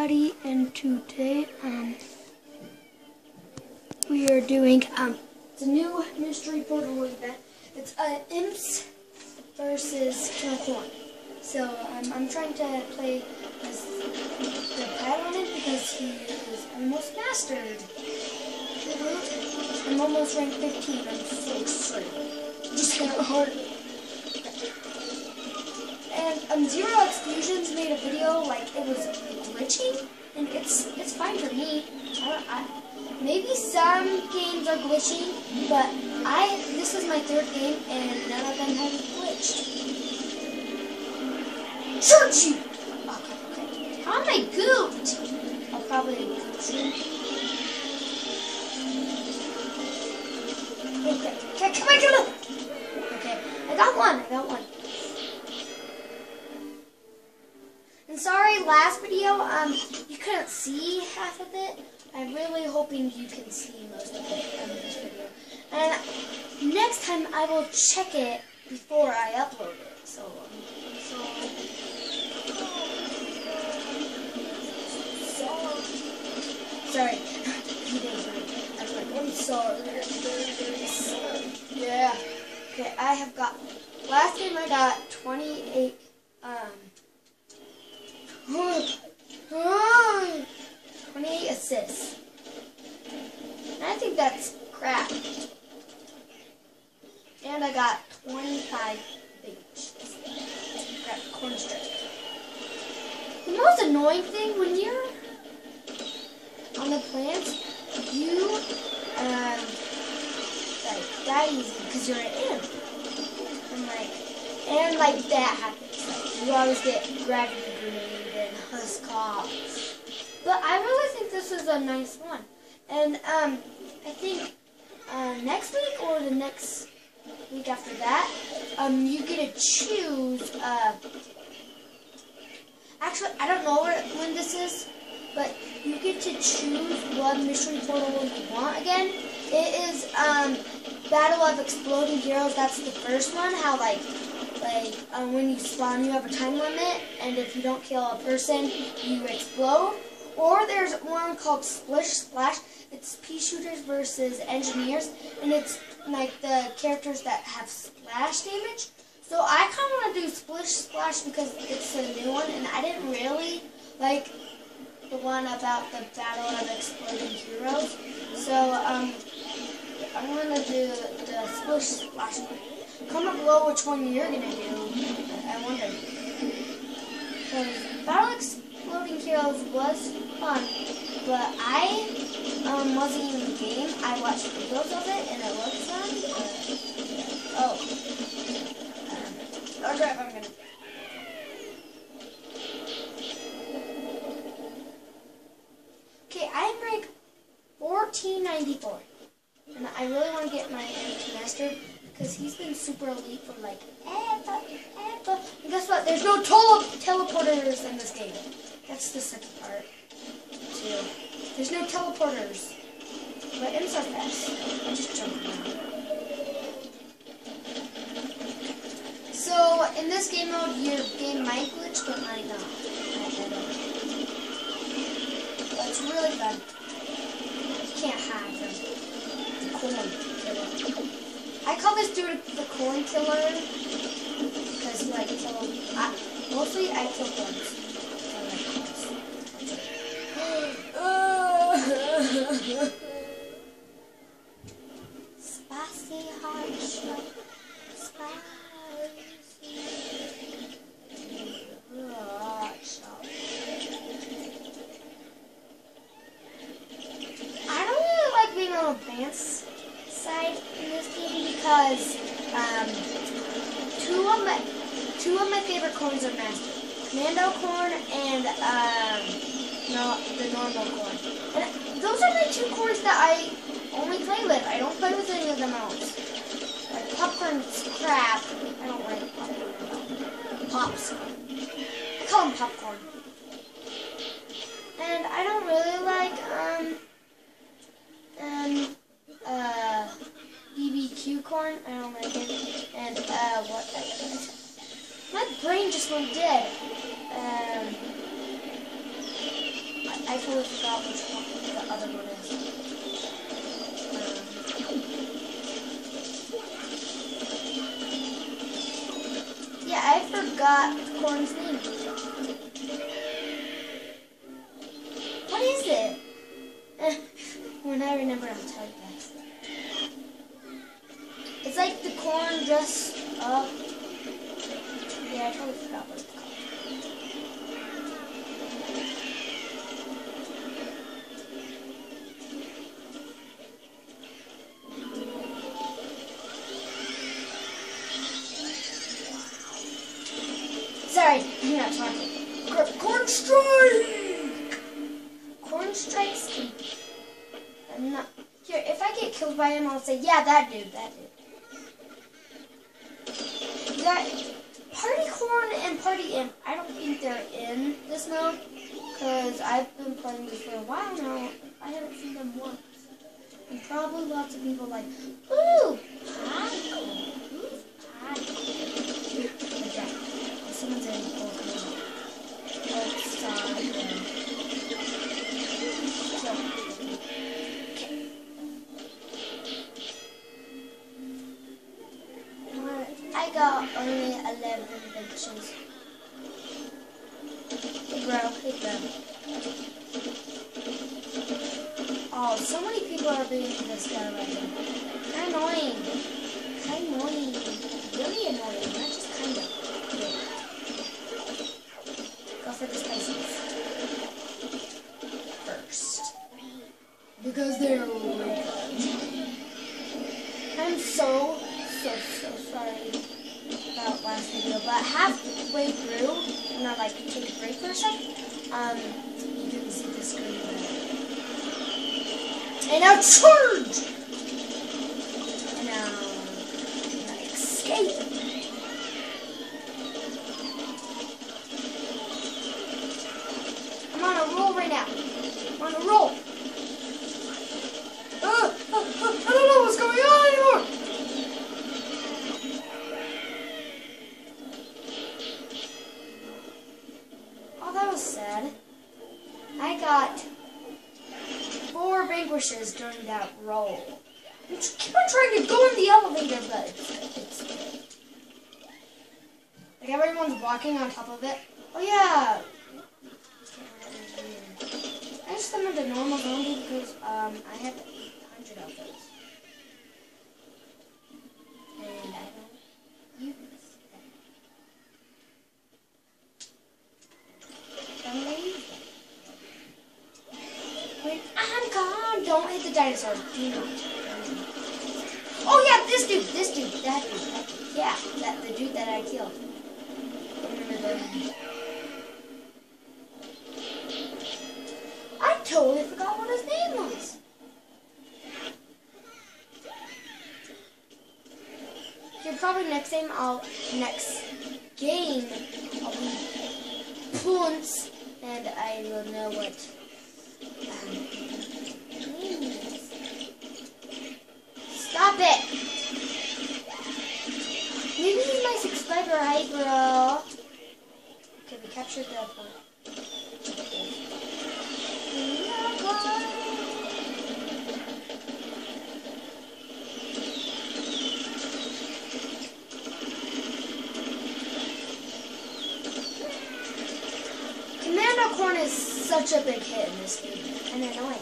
everybody, and today we are doing it's a new mystery portal event. It's Imps versus Killer Corn. So I'm trying to play as the pet on it because he is almost mastered. I'm almost rank 15. I'm so excited. Just gonna hard. And Zero X Fusions made a video like it was glitching, and it's fine for me. Maybe some games are glitching, but this is my third game and none of them have glitched. Search you! Okay. How am I gooped? I'll probably goop you. Okay, come on. Okay, I got one. And sorry, last video, you couldn't see half of it. I'm really hoping you can see most of it in this video. And next time I will check it before I upload it. Sorry. I'm sorry. Yeah. Okay, I have got, last game I got 28, 28 assists. And I think that's crap. And I got 25 beach. Crap, corn strike. The most annoying thing when you're on the plants, you die easy because you're an imp. And that happens. You always get gravity grenade and husk cops. But I really think this is a nice one. And I think next week or the next week after that, you get to choose. Actually, I don't know when this is, but you get to choose what mystery portal you want again. It is Battle of Exploding Heroes. That's the first one. How when you spawn, you have a time limit, and if you don't kill a person, you explode. Or there's one called Splish Splash. It's pea shooters versus engineers, and it's like the characters that have splash damage. So I kind of want to do Splish Splash because it's a new one, and I didn't really like the one about the Battle of Exploding Heroes. So I'm going to do the Splish Splash one. Comment below which one you're going to do. I wonder. Because Battle of Exploding Heroes was fun, but I wasn't even in the game. I watched videos of it and it looked fun. Oh crap, I'm gonna. Okay, I'm rank 1494. And I really want to get my MP mastered because he's been super elite for like ever. And guess what? There's no teleporters in this game. That's the second part, too. There's no teleporters. But imps are fast. I just jump around. So, in this game mode, your game might glitch, but might not. But it's really fun. You can't hide from the corn killer. I call this dude the corn killer because he kills. Mostly I kill corns. Spicy hot shot. Spicy hot shot. I don't really like being on the advanced side in this game because two of my favorite corns are mastered. Commando corn and the normal corn. And those are my two corns that I only play with. I don't play with any of them else. Like popcorn's crap. I don't like popcorn. Pops. I call them popcorn. And I don't really like BBQ corn. I don't like it. And my brain just went dead. totally forgot which one the other one is. Yeah, I forgot Corn's name. What is it? When I remember, I'll tell you guys. It's like the corn dressed up. Yeah, I totally forgot what it's called. Sorry, I'm not talking. Corn Strike! Corn Strike's key. I'm not. Here, if I get killed by him, I'll say, yeah, that dude. That Party Corn and Party Imp, I don't think they're in this mode, because I've been playing this for a while now. I haven't seen them once. And probably lots of people like, ooh, Party Corn. Who's Party Corn? Like that. Someone's in I got only 11 benches. Hey bro. Oh, so many people are being this guy right now. They're annoying. Really annoying, not just kind of. Go for the spices first. Because they're really good. I'm so sorry about last video, but halfway through, when I like take a break for a second, you didn't see the screen. And now charge! And now escape! I'm on a roll right now. I'm on a roll. I don't know what's going on anymore. Oh, that was sad. I got 4 vanquishes during that roll. I keep on trying to go in the elevator, but it's like everyone's walking on top of it. Oh yeah. I just summoned a normal zombie because I have 800 of those. And I don't use them. I'm gonna use them. When I'm gone, don't hit the dinosaur. Do not. Oh yeah, this dude, that dude. Yeah, the dude that I killed. I totally forgot what his name was. Here, probably next game I'll be Punts, and I will know what name is. Stop it! Maybe he's my subscriber, hi bro. Okay, we captured that one. Commando Corn is such a big hit in this game, and annoying.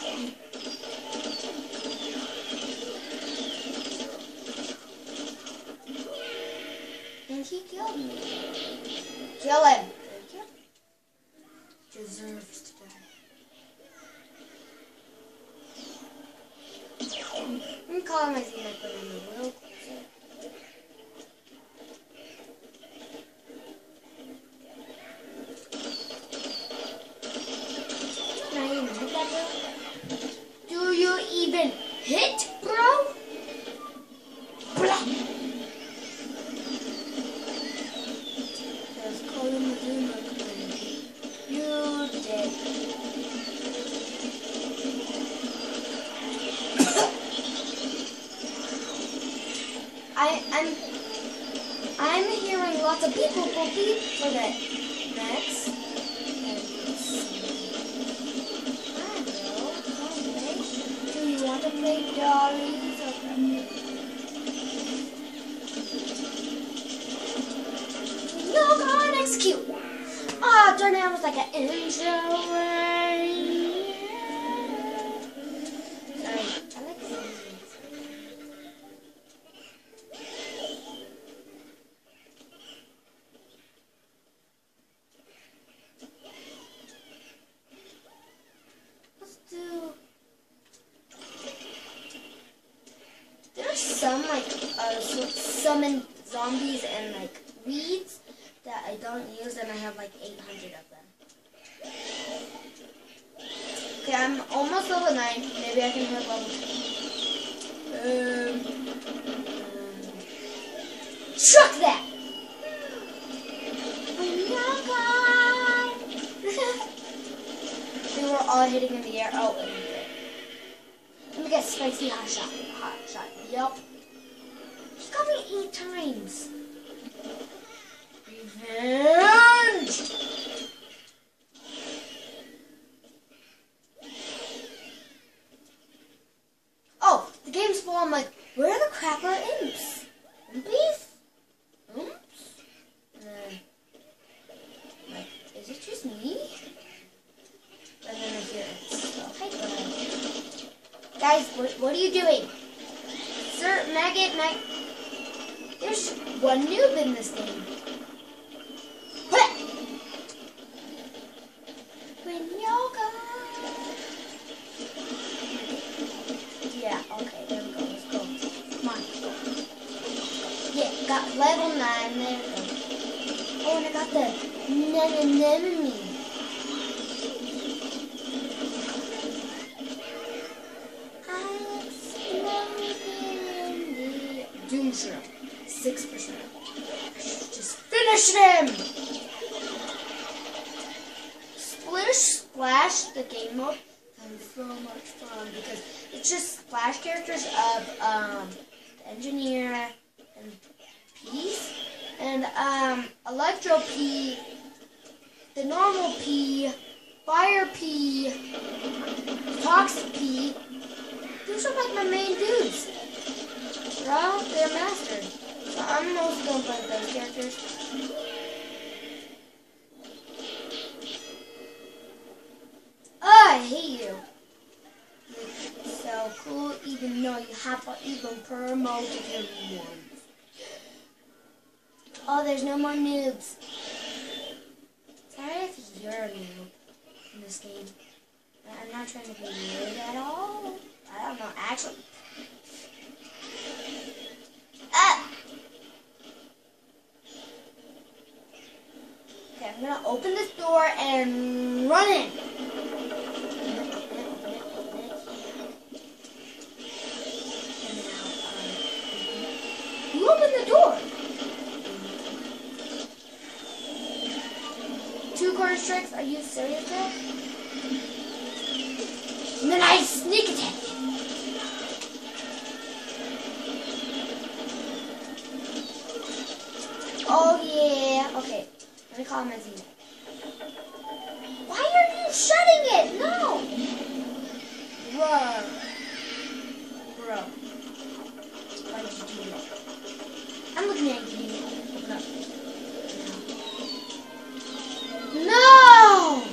And he killed me. Kill him. Thank you. Deserves to die. I'm calling my team up in the world. Do you even hit, bro? Blah. There's Colin Medina. You dead. I'm hearing lots of people for that next. dollies. No, go on, execute. Oh, darn it, I was like an intro. Sorry, I like singing. Let's do. There's some like summon zombies and like weeds that I don't use, and I have like 800 of them. Okay, I'm almost level 9. Maybe I can hit level 10. Chuck that! They were all hitting in the air. Oh, let me get spicy hot shot. Hot shot. Yup. He got me 8 times. Revenge! Oh, the game's full. I'm like, where the crap are imps? Impies? Imps? And then, like, is it just me? And then I hear it. Oh, hi, guys, what are you doing? Sir, maggot. There's one noob in this game. Yeah, okay, there we go. Let's go. Come on. Yeah, got level 9. There we go. Oh, and I got the anemone. Doom Shrimp. 6%. I should just finish him! Splish Splash, the game mode, is so much fun because it's just splash characters of the Engineer and Peace and Electro P, the normal P, Fire P, Toxic P. Those are like my main dudes. Bro, they're mastered. So I'm mostly gonna play those characters. I hate you. You're so cool, even though you haven't even promoted him once. Oh, there's no more noobs. Sorry if you're a noob in this game. I'm not trying to be rude at all. I don't know, actually. Ah! Okay, I'm gonna open this door and run in. You open the door. 2 corner strikes? Are you serious, Dad? And then I sneak attack. Oh yeah. Okay. Let me call him as Why are you shutting it? No. Bro. Why did you do that? I'm looking at you. Open up. No!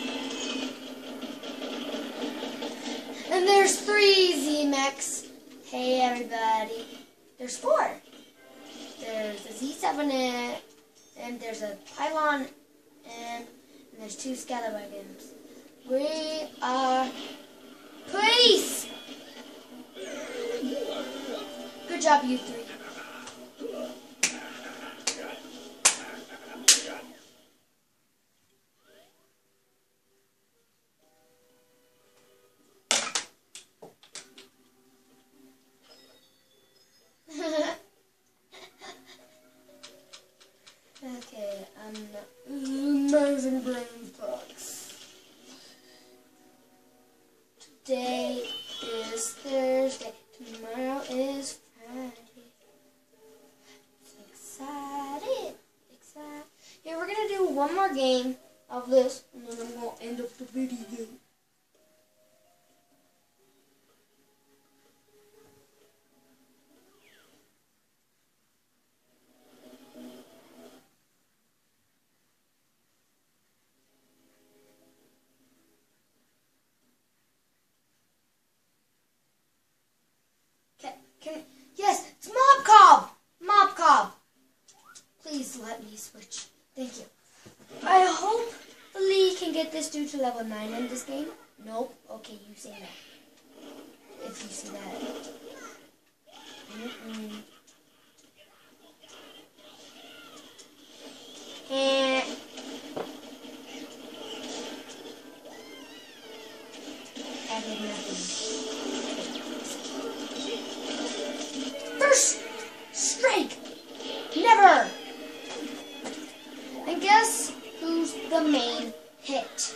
And there's 3 Z-Mechs. Hey everybody. There's 4. There's a Z7 and there's a pylon and there's 2 scallywagons. We are police! Good job, you 3. Okay, amazing brain fox. Today is Thursday, tomorrow is Friday. Excited. Here, we're gonna do one more game of this, and then I'm gonna end up the video. Switch. Thank you. I hopefully can get this dude to level 9 in this game. Nope. Okay, you say that. If you see that. And I did nothing. First strike! Never! And guess who's the main hit?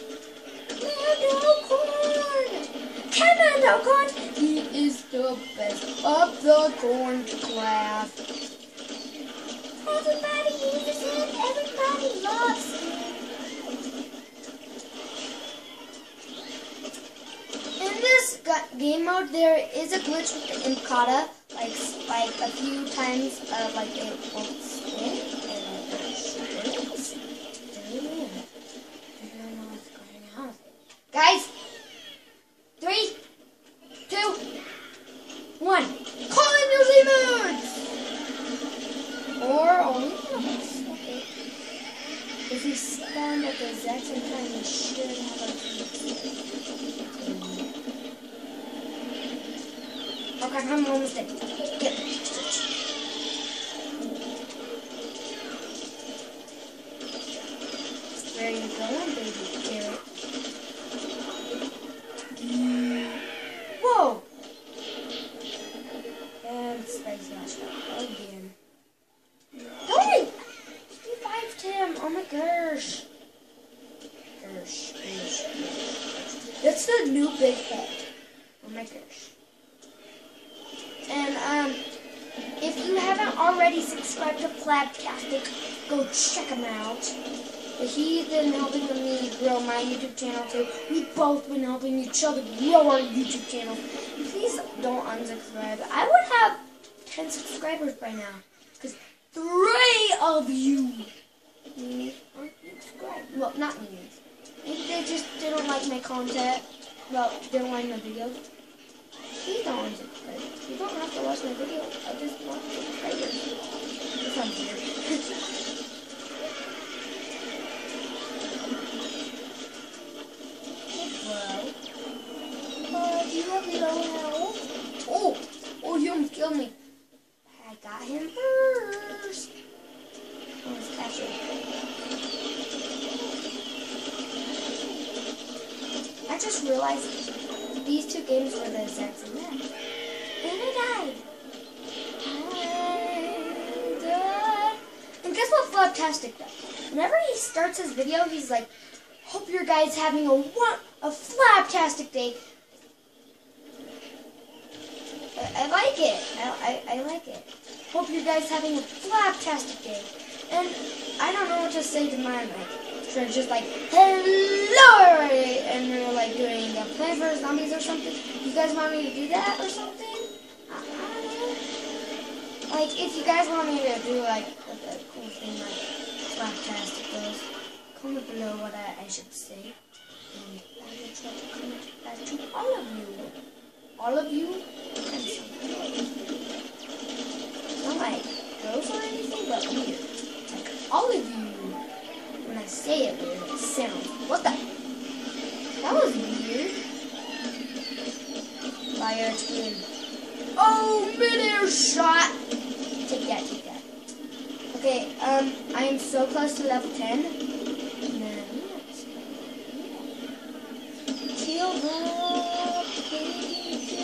Commando Corn! He is the best of the corn craft. Everybody uses him. Everybody loves him. In this game mode, there is a glitch with the Imkata. Like a few times, like it will spin and it spins. I don't know what's going on. Guys, 3, 2, 1. Call in your demons! Or only us. Okay. If we spawned at the exact same time, we should have our Okay, I'm almost dead. Get it. Where are you going, baby carrot? Whoa! And Spice Lash again. Don't! He revived him! Oh my gosh! That's the new big head. Oh my gosh. And if you haven't already subscribed to Flabtastic, go check him out. He's been helping me grow my YouTube channel too. We've both been helping each other grow our YouTube channel. Please don't unsubscribe. I would have 10 subscribers by now. Because 3 of you aren't subscribed. Well, not me. Maybe they just didn't like my content. Well, didn't like my videos. Please don't unsubscribe. You don't have to watch my video. I just want subscribers. That sounds weird. Do you have low health? Oh, you almost killed me. I got him first. Oh, let's catch him. I just realized these two games were the exact same map. And I died. And guess what Flabtastic does? Whenever he starts his video, he's like, hope your guys having a Flabtastic day. I like it. I like it. Hope you guys having a Flabtastic day. And I don't know what to say to my mic. So it's just like, hello, and you're like doing a Plants vs. Zombies or something. You guys want me to do that or something? I don't know. Like, if you guys want me to do like a cool thing like Flabtastic does, comment below what I should say. And I will try to comment that to all of you. All of you, not like gross or anything, but weird. Like all of you. When I say it weird, it sounds. What the? That was weird. Fire twin. Oh, mid-air shot. Take that. Okay, I am so close to level 10. Kill the baby.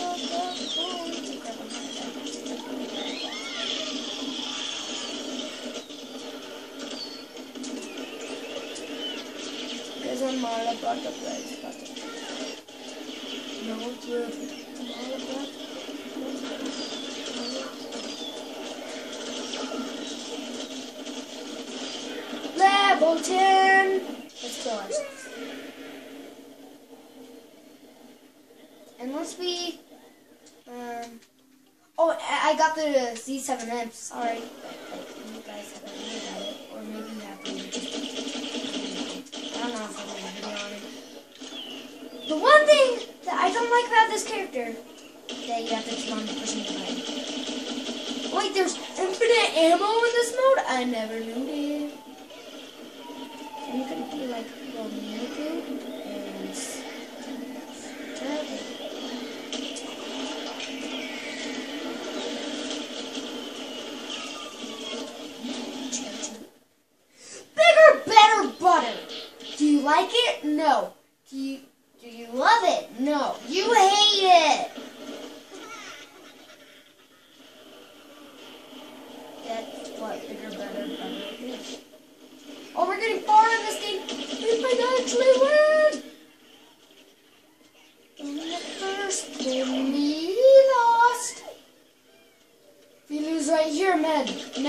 Because I'm all about the place. No truth. I'm all about level 10. Let's kill ourselves. And once we, oh, I got the Z7M. Sorry, but like, you guys haven't heard about it, or maybe you have to. I don't know if I'm gonna video on it. The one thing that I don't like about this character that you have to keep on pushing the button. Wait, there's infinite ammo in this mode? I never knew it. No. Do you love it? No. You hate it. That's what bigger, better, is. Oh, we're getting far in this game. We might actually win. In the first game, we lost. If we lose right here, man.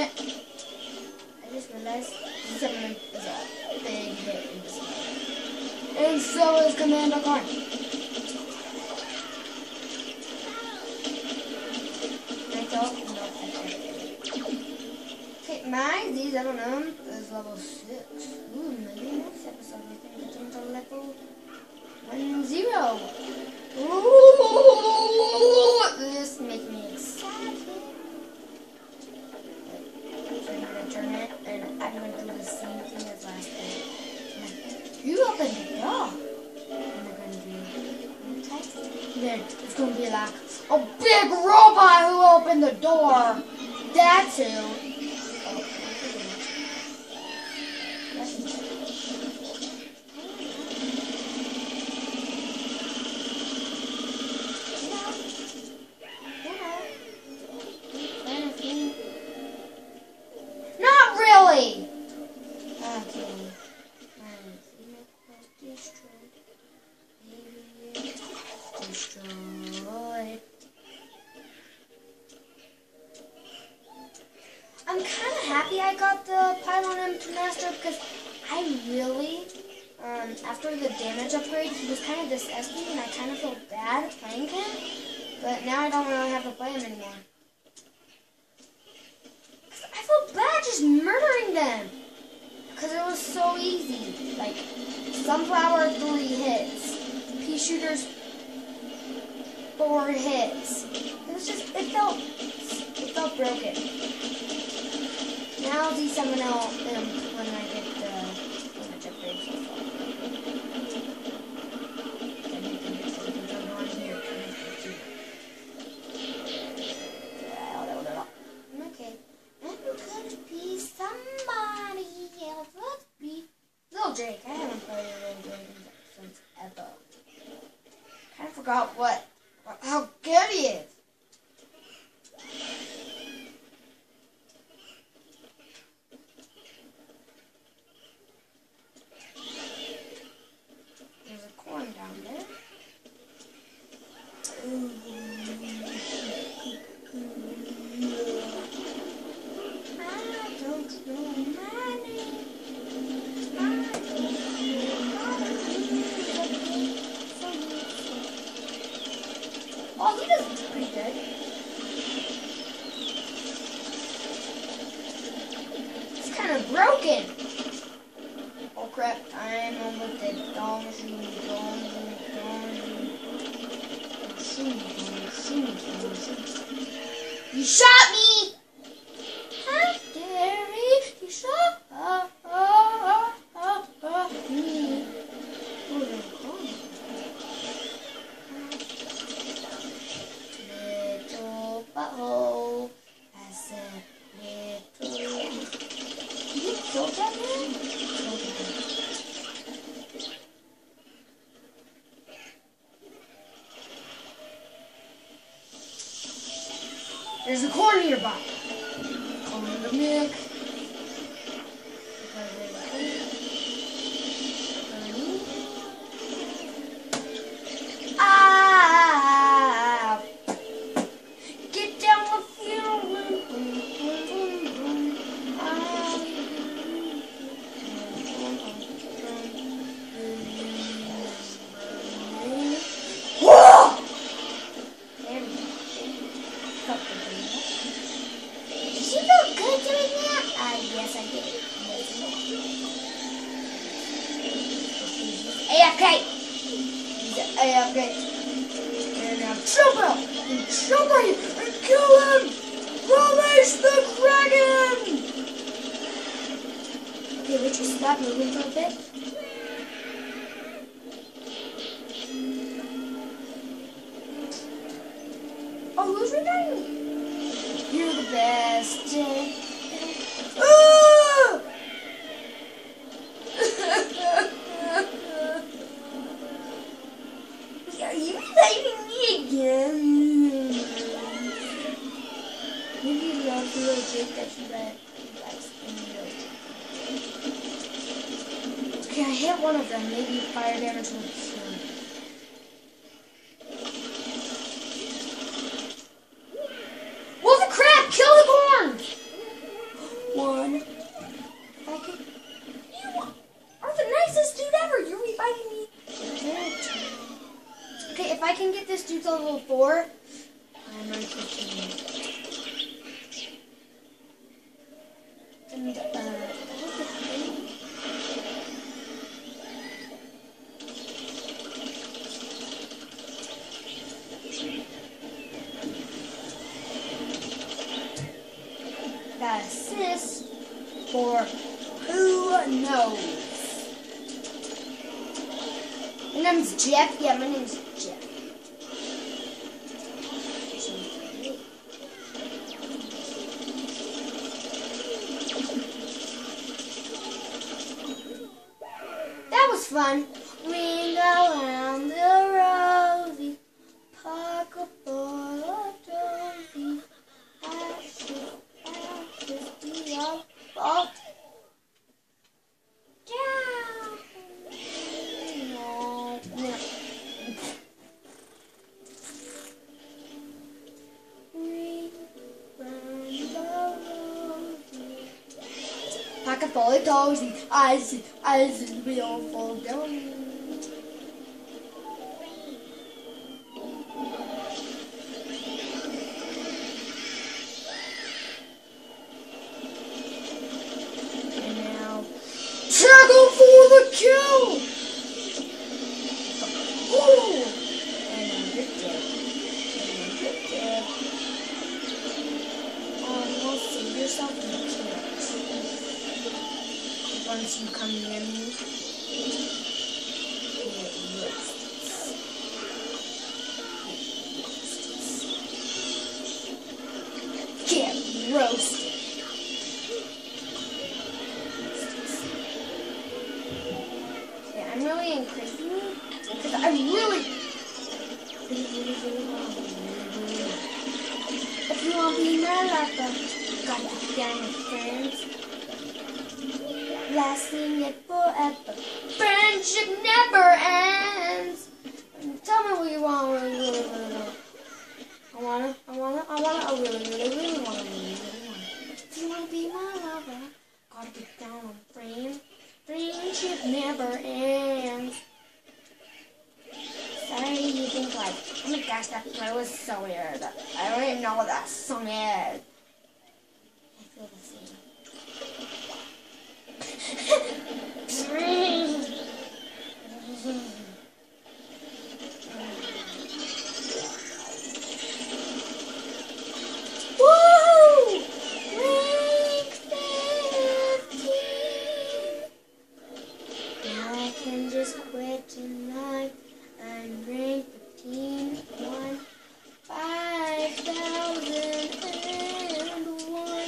I just realized someone is a big hit in this game. And so is Commander Karn. Okay, my these, I don't know, is level 6. Ooh, maybe next episode we can get them to level 10. Ooh, this makes me excited. So I'm going to turn it, and I'm going to do the same thing as last time. You open the door. And they're going to do text. Then it's going to be like a big robot who opened the door. That's who. Not really. Okay. Destroyed. I'm kind of happy I got the Pylon M2 Master because I really, after the damage upgrade, he was kind of disgusting and I kind of felt bad playing him. But now I don't really have to play him anymore. I felt bad just murdering them because it was so easy. Like, Sunflower 3 hits, Pea Shooters 4 hits. It was just, it felt broken. Now I'll do someone else when I get the damage upgrade so far. Then you can get something going on here. Okay. I'm gonna be somebody else. Let's be Little Drake. I haven't played Little Drake since ever. Kind of forgot how good he is. There's a corn down there. Ooh. I don't know my name. Oh, he does pretty good. It's kind of broken. Oh crap, I'm almost dead. You shot me! How dare you shot me? Little butthole, I said little. You killed that man? Killed him. There's a corn nearby. Calling the milk. Ah! Get down with you. Did you feel good doing that? Yes, I did. AFK! He's an AFK. And now jump out! And jump right here! And kill him! Release the dragon! Okay, we just stop moving for a bit. Oh, who's retiring? You're the best. Ah! appreciate that you guys know. Okay, I hit one of them. Maybe fire damage will kill me. What the crap? Kill the corn! One. If I could... You are the nicest dude ever. You're reviving me. Okay, if I can get this dude to level 4, I'm ready for 15. And, the assist for who knows. My name's Jeff. Yeah, my name's Jeff. That was fun. Ring around the rosy, park a ball of dozy, ashes, the all down. No. Ring around the rosy, pocket full of dozy, eyes will fall down. Tackle for the kill! Ooh! And then you're dead. Almost save yourself and you can't. Once you come near me, get roasted. I'm really increasing it because I really if you want to be my lover, gotta be down with friends. Lasting it forever. Friendship never ends. Tell me what you want. I really wanna. If you wanna be my lover, gotta be down with friends. Friendship never ends. Sorry, you think like, oh my gosh, that play was so weird. I don't even know what that song is. I feel the same. Woo! Rank 15. Now I can just quit tonight. I'm rank 15. 5,001.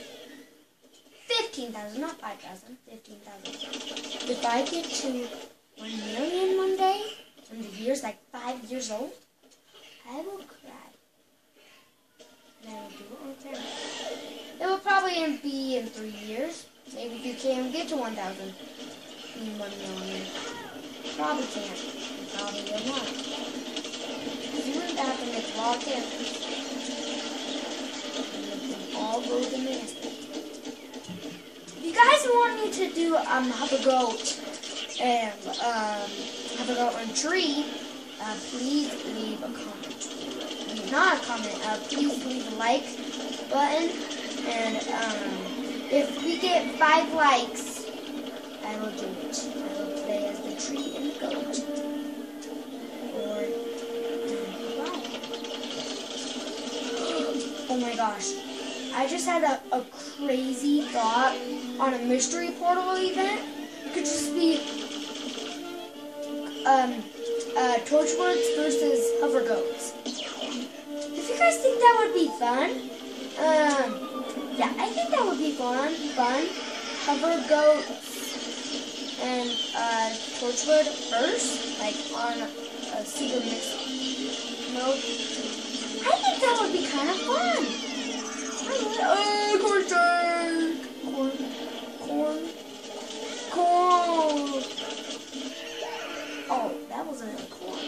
15,000, not 5,000. 15,000. If I get to 1 million one day, and the year's like 5 years old, I will cry. And I will do it on camera. It will probably be in 3 years. Maybe if you can't get to 1,000 in 1 million. Probably can't. You probably will not. You wouldn't have to make raw characters. And make them all go to master. If you guys want me to do have a goat and on tree, please leave a comment. Not a comment, please leave a like button, and if we get 5 likes, I will do it. I will play as the tree and the goat. Or oh my gosh. I just had a crazy thought on a mystery portal event. It could just be Torchwords versus Hover Goats. If you guys think that would be fun, yeah, I think that would be fun. Hover Goats and Torchwood first, like on a super mix mode. I think that would be kind of fun. I Corn shake. Corn. Oh, that wasn't really corn.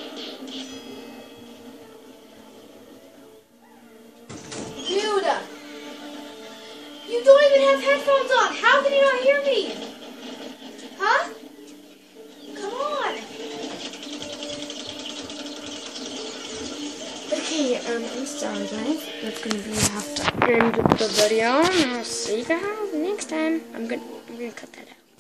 Dude, you don't even have headphones on. How can you not hear me? Huh? Come on. Okay, I'm sorry guys. That's gonna be have to end the video. And I'll see you guys next time. I'm gonna cut that out.